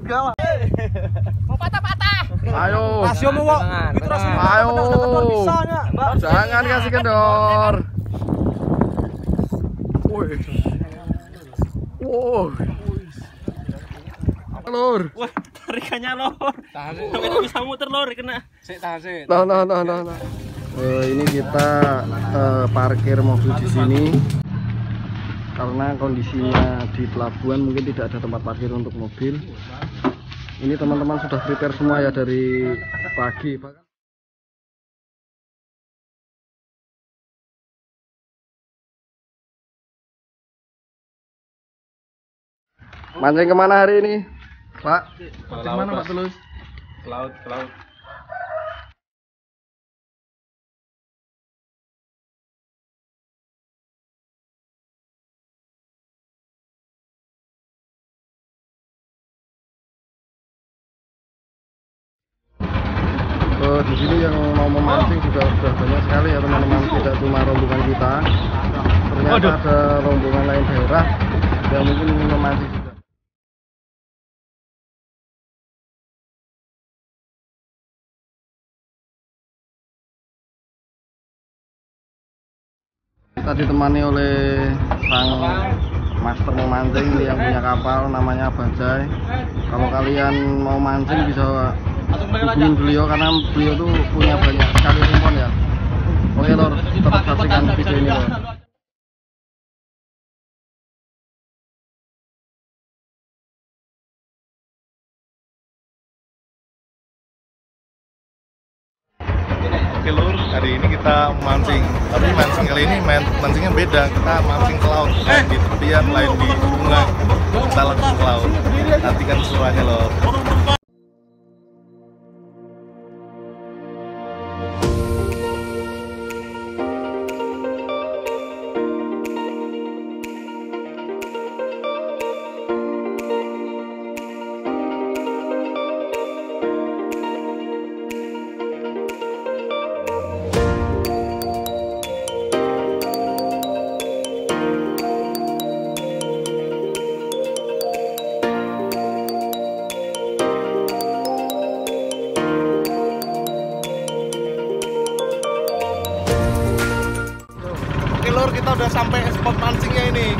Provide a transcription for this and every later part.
segala. Mau patah-patah. Ayo. Rasio mau kok. Ayo. Bisanya, Mbak. Jangan kasih kendor. Woi. Wow. Lur. Wah, tarikannya lor. Tahan. Bisa muter lor kena. Sik tahan sik. Nah. Ini kita parkir mobil di sini karena kondisinya di pelabuhan mungkin tidak ada tempat parkir untuk mobil. Ini teman-teman sudah prepare semua ya dari pagi. Mancing kemana hari ini, Pak? Mancing mana Pak Tulus? Ke laut. Di sini yang mau memancing juga sudah banyak sekali ya teman-teman, tidak cuma rombongan kita, ternyata ada rombongan lain daerah yang mungkin ingin memancing juga. Kita ditemani oleh sang master memancing yang punya kapal namanya Bajai. Kalau kalian mau mancing bisa hubungin beliau karena beliau tuh punya banyak sekali umpan ya. Oke lor, tetap saksikan video ini lor. Oke lur, hari ini kita mancing. Tapi mancing kali ini mancingnya beda. Kita mancing ke laut, lain di tepian, lain di sungai. Kita langsung ke laut. Nantikan keseruannya lor. Lur, kita udah sampai spot mancingnya ini.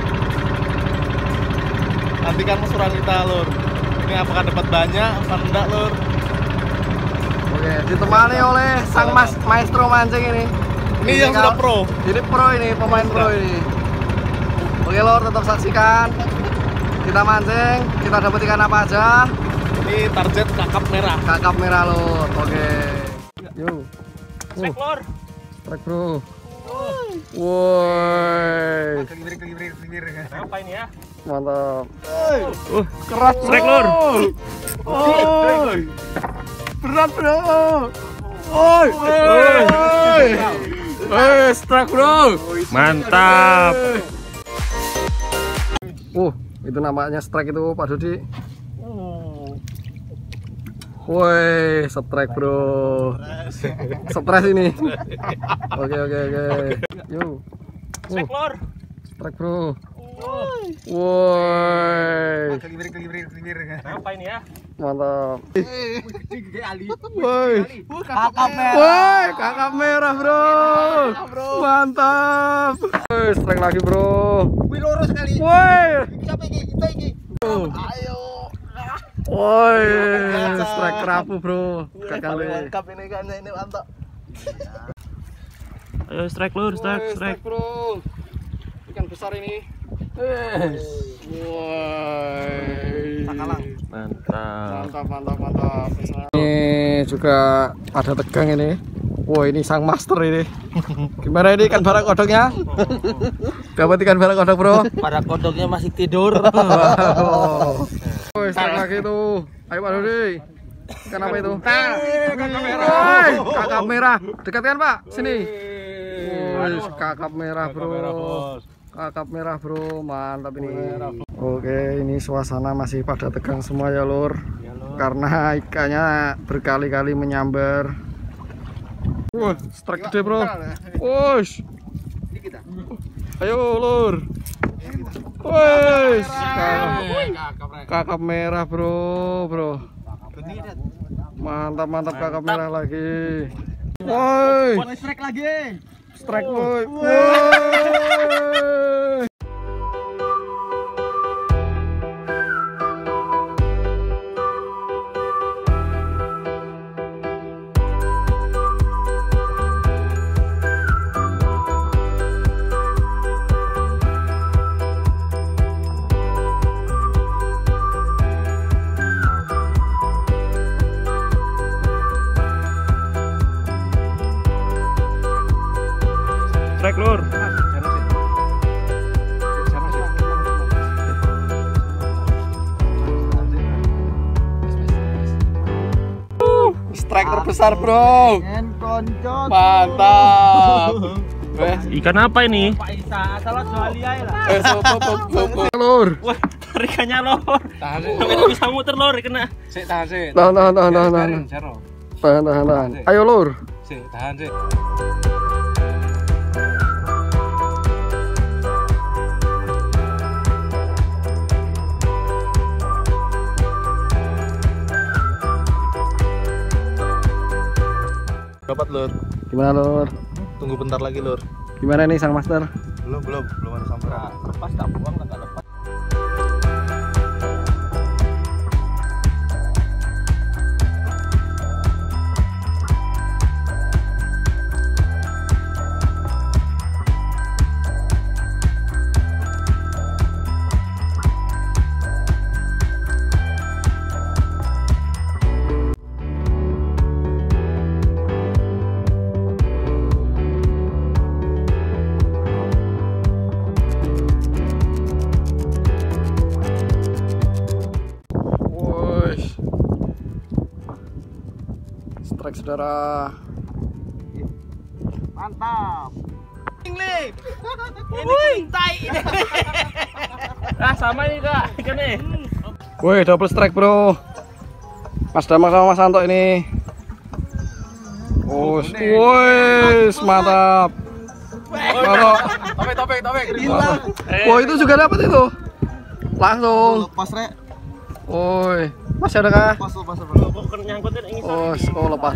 Nantikan keseruan kita lur. Ini apakah dapat banyak apa enggak lur? Oke, ditemani oleh sang maestro mancing ini. Ini yang sudah pro. Jadi pro ini, pemain pro ini. Oke lor, tetap saksikan. Kita mancing, kita dapat ikan apa aja. Ini target kakap merah. Kakap merah lor. Oke. Yo. Strike lor. Strike bro. Woi. Apa ini ya? Mantap. Keras Strike lor. Berat bro. Strike bro. Mantap. Itu namanya strike itu Pak Dodi. Woi, strike bro. Stres ini. Oke. Yo. Strike lor. Strike bro. Woi. Apa ini ya? Mantap. Woi. Woi, kakap merah bro. Mantap. Woi, strike lagi bro. Wih lurus sekali. Woi. Siapa ini? Kita ini. Ayo. Woi, strike kerapu bro. Kakak Lengkap ini kan ini mantap. Ayo strike lur, strike. bro. Ikan besar ini. Woi. Takalang. Mantap. Ini juga pada tegang ini. Wah, ini sang master ini. Gimana ini ikan barak kodoknya? Dapat ikan barak kodok bro. Para kodoknya masih tidur. Woi, strike lagi tuh. Ayo Pak Dodi. Ikan apa itu? Kakap merah. Woi, kakap merah. Dekatkan Pak, sini. Woi, kakap merah bro. Kakap merah bro, mantap ini. Oke, ini suasana masih pada tegang semua ya lur. Karena ikannya berkali-kali menyambar. Wah, strike gede bro. Wush. Ayo lur. Wush. kakap merah bro. Mantap kakap merah lagi. Woi, Strike lagi. strike woi. Strike lur. Strike terbesar bro. Koncot. Mantap. Ikan apa ini? Lur. Wah, tarikannya lor. Sampai bisa muter lor kena. Tahan. Ayo lur. Dapat lur. Gimana lur? Tunggu bentar lagi lur. Gimana nih sang master? Belum ada samperan. Lepas tak buang enggak lepas. Strike saudara. Mantap. Ini pintai. Ah sama ini kak ikannya. Woi, double strike bro. Mas Damang sama Mas Anto ini. Oh, woi, mantap. Topik. Wah, itu juga dapat itu. Langsung. Lepas rek. Woi, masih ada kah? Lepas. Bukan nyangkutin ini. Oh, lepas.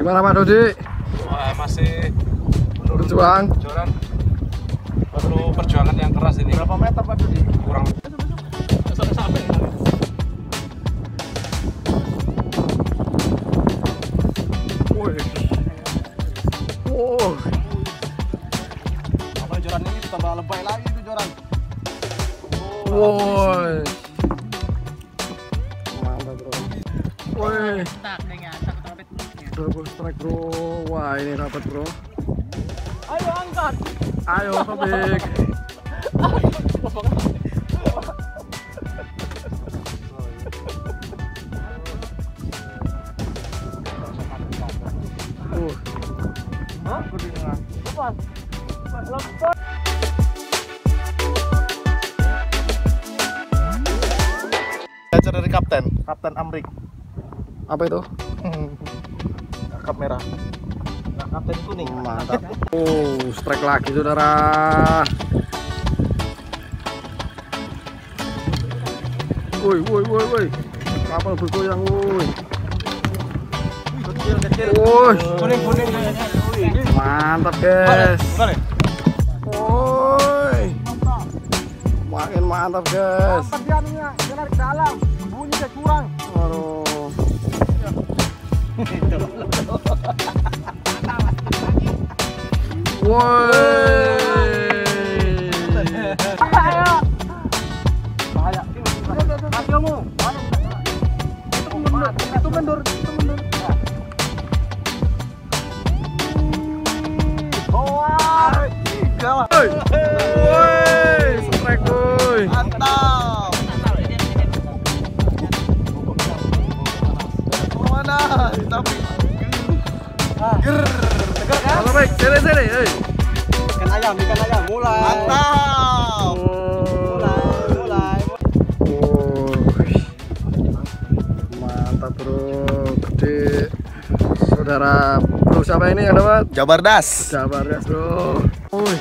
Gimana Pak Dodi? Wah, masih Berjuang. perlu perjuangan yang keras ini. Berapa meter Pak Dodi? Kurang Sampai. Wih. Wow. Apa joran ini tambah lebay lagi tuh joran. Woi. Mantap bro. Woi. Tak dengan tak perutnya. Double strike bro. Wah ini dapat bro. Ayo angkat. Ayo Topik. Baca dari Kapten Amrik. Apa itu? Kakap merah. Kapten kuning. Mantap. Oh, strike lagi saudara. Woi. Kapal bergoyang, woi. Kecil. Woi. Kuning. Mantap, guys. Woi. Makin mantap, guys. Perdiannya, dia narik dalam. Bunyi dia curang. Aduh. Woi. Bahaya. Kasih kamu. Itu mundur. Woi. Strike, woi. Mantap. Mana? Tapi tegar kan? Halo, baik. Sini, hei. Ikan ayam. Mulai. Mantap. Mulai. Oh, mantap bro, gede. Saudara bro siapa ini yang dapat? Jabardas. Jabardas bro. Wih.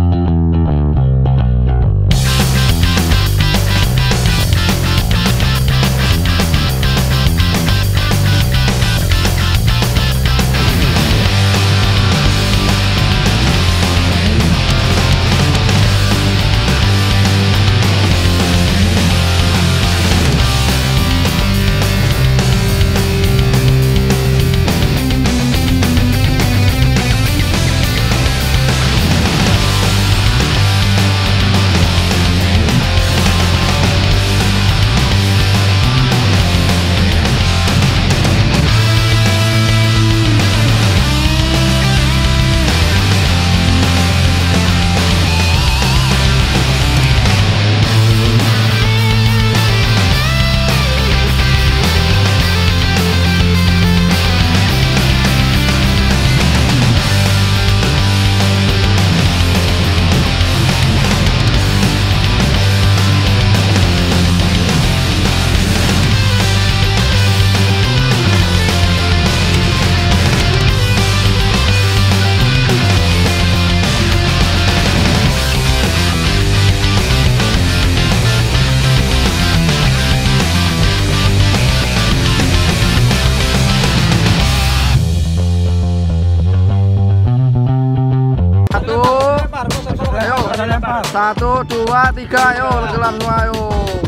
Satu, dua, tiga, ayo legelan semua, ayo.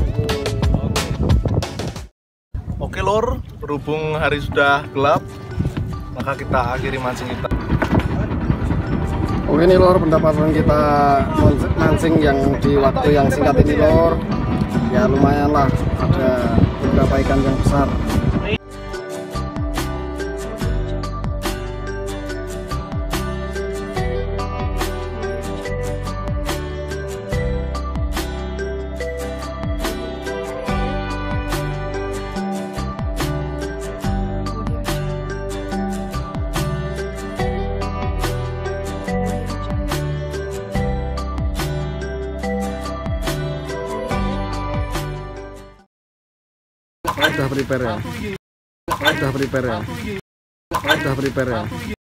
Oke lor, berhubung hari sudah gelap, maka kita akhiri mancing kita. Oke nih lor, pendapatan kita mancing yang di waktu yang singkat ini lor, ya lumayan lah, ada beberapa ikan yang besar. Udah prepare ya?